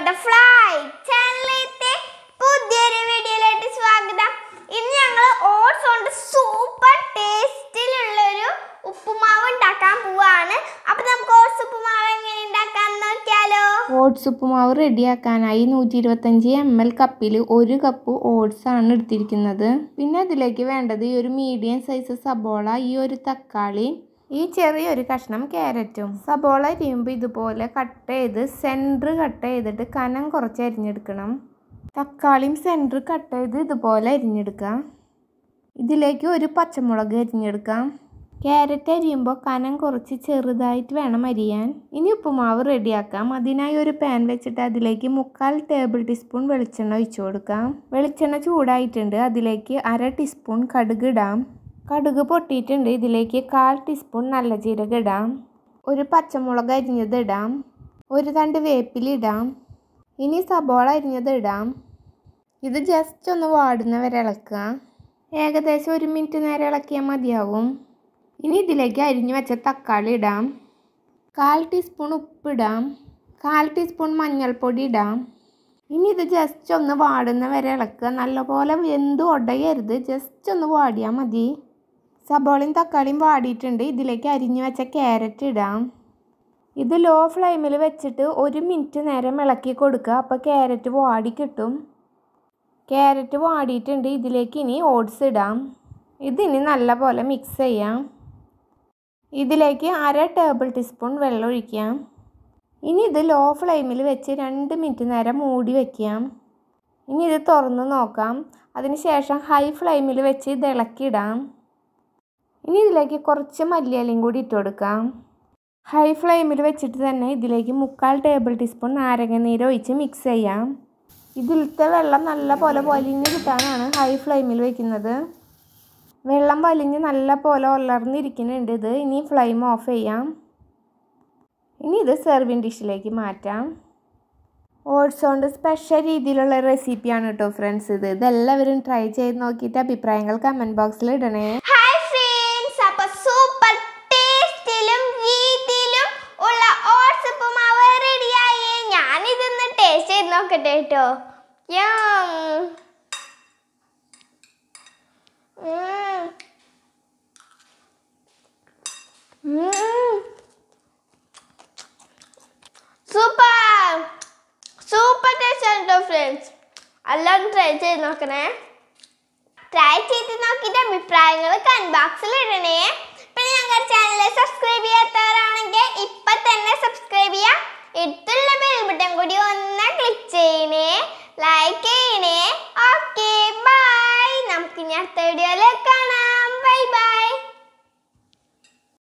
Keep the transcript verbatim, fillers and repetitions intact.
Butterfly channelite പുതിയൊരു വീഡിയോയിലേക്ക് സ്വാഗതം. ഇന്ന് ഞങ്ങൾ ഓട്സ് കൊണ്ട് സൂപ്പർ ടേസ്റ്റിലുള്ള ഒരു ഉപ്പുമാവ് ഉണ്ടാക്കാൻ പോവാണ്. അപ്പോൾ നമുക്ക് ഓട്സ് ഉപ്പുമാവ് എങ്ങനെ ഉണ്ടാക്കാമെന്ന് നോക്കിയാലോ. ഓട്സ് ഉപ്പുമാവ് റെഡിയാക്കാനായി നൂറ്റി ഇരുപത്തഞ്ച് എം എൽ കപ്പിൽ ഒരു കപ്പ് ഓട്സ് ആണ് എടുത്തിരിക്കുന്നത്. പിന്നെ അതിലേക്ക് വേണ്ടത് ഈ ഒരു മീഡിയം സൈസ് സബോള, ഈ ഒരു തക്കാളി, ഈ ചെറിയൊരു കഷ്ണം ക്യാരറ്റും. സബോള അരിയുമ്പോൾ ഇതുപോലെ കട്ട് ചെയ്ത് സെൻറ്റർ കട്ട് ചെയ്തിട്ട് കനം കുറച്ച് അരിഞ്ഞെടുക്കണം. തക്കാളിയും സെൻറ്റർ കട്ട് ചെയ്ത് ഇതുപോലെ അരിഞ്ഞെടുക്കാം. ഇതിലേക്ക് ഒരു പച്ചമുളക് അരിഞ്ഞെടുക്കാം. ക്യാരറ്റ് അരിയുമ്പോൾ കനം കുറച്ച് ചെറുതായിട്ട് വേണം അരിയാൻ. ഇനി ഉപ്പുമാവ് റെഡിയാക്കാം. അതിനായി ഒരു പാൻ വെച്ചിട്ട് അതിലേക്ക് മുക്കാൽ ടേബിൾ ടീസ്പൂൺ വെളിച്ചെണ്ണ ഒഴിച്ചു കൊടുക്കാം. വെളിച്ചെണ്ണ ചൂടായിട്ടുണ്ട്. അതിലേക്ക് അര ടീസ്പൂൺ കടുക് ഇടാം. കടുക് പൊട്ടിയിട്ടുണ്ട്. ഇതിലേക്ക് കാൽ ടീസ്പൂൺ നല്ല ജീരകം ഇടാം. ഒരു പച്ചമുളക് അരിഞ്ഞത് ഇടാം. ഒരു തണ്ട് വേപ്പിലിടാം. ഇനി സബോള അരിഞ്ഞത് ഇടാം. ഇത് ജസ്റ്റ് ഒന്ന് വാടുന്ന വരെ ഇളക്കുക. ഏകദേശം ഒരു മിനിറ്റ് നേരം ഇളക്കിയാൽ മതിയാവും. ഇനി ഇതിലേക്ക് അരിഞ്ഞു വെച്ച തക്കാളി ഇടാം. കാൽ ടീസ്പൂൺ ഉപ്പിടാം. കാൽ ടീസ്പൂൺ മഞ്ഞൾപ്പൊടി ഇടാം. ഇനി ഇത് ജസ്റ്റ് ഒന്ന് വാടുന്ന വരെ ഇളക്കുക. നല്ലപോലെ വെന്ത് ഉടയരുത്, ജസ്റ്റ് ഒന്ന് വാടിയാൽ മതി. സബോളയും തക്കാളിയും വാടിയിട്ടുണ്ട്. ഇതിലേക്ക് അരിഞ്ഞു വെച്ച ക്യാരറ്റ് ഇടാം. ഇത് ലോ ഫ്ലെയിമിൽ വെച്ചിട്ട് ഒരു മിനിറ്റ് നേരം ഇളക്കി കൊടുക്കുക. അപ്പോൾ ക്യാരറ്റ് വാടി കിട്ടും. ക്യാരറ്റ് വാടിയിട്ടുണ്ട്. ഇതിലേക്ക് ഇനി ഓട്സ് ഇടാം. ഇതിനി നല്ലപോലെ മിക്സ് ചെയ്യാം. ഇതിലേക്ക് അര ടേബിൾ ടീസ്പൂൺ വെള്ളം ഒഴിക്കാം. ഇനി ഇത് ലോ ഫ്ലെയിമിൽ വെച്ച് രണ്ട് മിനിറ്റ് നേരം മൂടി വയ്ക്കാം. ഇനി ഇത് തുറന്ന് നോക്കാം. അതിന് ശേഷം ഹൈ ഫ്ലെയിമിൽ വെച്ച് ഇത് ഇളക്കിയിടാം. ഇനി ഇതിലേക്ക് കുറച്ച് മല്ലിയിലയും കൂടി ഇട്ട് കൊടുക്കാം. ഹൈ ഫ്ലെയിമിൽ വെച്ചിട്ട് തന്നെ ഇതിലേക്ക് മുക്കാൽ ടേബിൾ ടീസ്പൂൺ നാരങ്ങ നീര് ഒഴിച്ച് മിക്സ് ചെയ്യാം. ഇതിലത്തെ വെള്ളം നല്ല പോലെ വലിഞ്ഞ് കിട്ടാനാണ് ഹൈ ഫ്ലെയിമിൽ വയ്ക്കുന്നത്. വെള്ളം വലിഞ്ഞ് നല്ല പോലെ ഉലർന്നിരിക്കുന്നുണ്ട്. ഇത് ഇനി ഫ്ലെയിം ഓഫ് ചെയ്യാം. ഇനി ഇത് സെർവിങ് ഡിഷിലേക്ക് മാറ്റാം. ഓട്സ് കൊണ്ട് സ്പെഷ്യൽ രീതിയിലുള്ള റെസിപ്പിയാണ് കേട്ടോ ഫ്രണ്ട്സ്. ഇത് ഇതെല്ലാവരും ട്രൈ ചെയ്ത് നോക്കിയിട്ട് അഭിപ്രായങ്ങൾ കമൻറ്റ് ബോക്സിൽ ഇടണേ. ഹായ് ഫ്രണ്ട്സ്, അപ്പോൾ സൂപ്പർ ടേസ്റ്റിലും രീതിയിലും ഉള്ള ഓട്സ് ഉപ്പുമാവ് റെഡിയായി. ഞാനിതൊന്ന് ടേസ്റ്റ് ചെയ്ത് നോക്കട്ടെ കേട്ടോ. സൂപ്പർ സൂപ്പർ ടേസ്റ്റ് ആണ് കേട്ടോ ഫ്രണ്ട്സ്. എല്ലാവരും ട്രൈ ചെയ്ത് നോക്കണേ. ട്രൈ ചെയ്ത് നോക്കിയിട്ട് അഭിപ്രായങ്ങൾ കമന്റ് ബോക്സിൽ ഇടണേ. പിന്നെ ഞങ്ങളുടെ ചാനൽ സബ്സ്ക്രൈബ് ചെയ്യാത്തവരാണെങ്കിൽ ഇപ്പം തന്നെ സബ്സ്ക്രൈബ് ചെയ്യാം. അടുത്തുള്ള ബെൽ ബട്ടൺ കൂടി ഒന്ന് ക്ലിക്ക് ചെയ്യണേ, ലൈക്ക് ചെയ്യണേ. Okay bye. നമുക്ക് ഇനി അടുത്ത വീഡിയോയിലേക്ക്